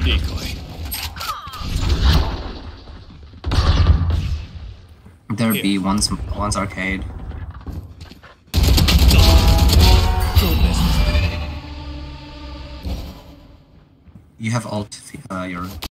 Decoy. There be one's arcade. You have ult, your